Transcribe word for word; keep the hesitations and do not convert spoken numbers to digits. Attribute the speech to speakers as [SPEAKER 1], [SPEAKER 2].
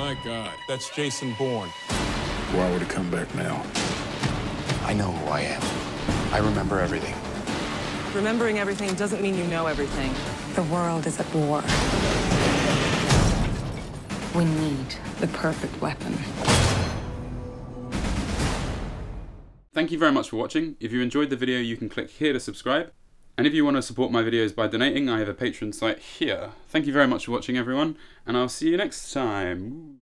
[SPEAKER 1] My God, that's Jason Bourne.
[SPEAKER 2] Why would he come back now?
[SPEAKER 3] I know who I am. I remember everything.
[SPEAKER 4] Remembering everything doesn't mean you know everything.
[SPEAKER 5] The world is at war. We need the perfect weapon.
[SPEAKER 6] Thank you very much for watching. If you enjoyed the video, you can click here to subscribe. And if you want to support my videos by donating, I have a Patreon site here. Thank you very much for watching, everyone, and I'll see you next time.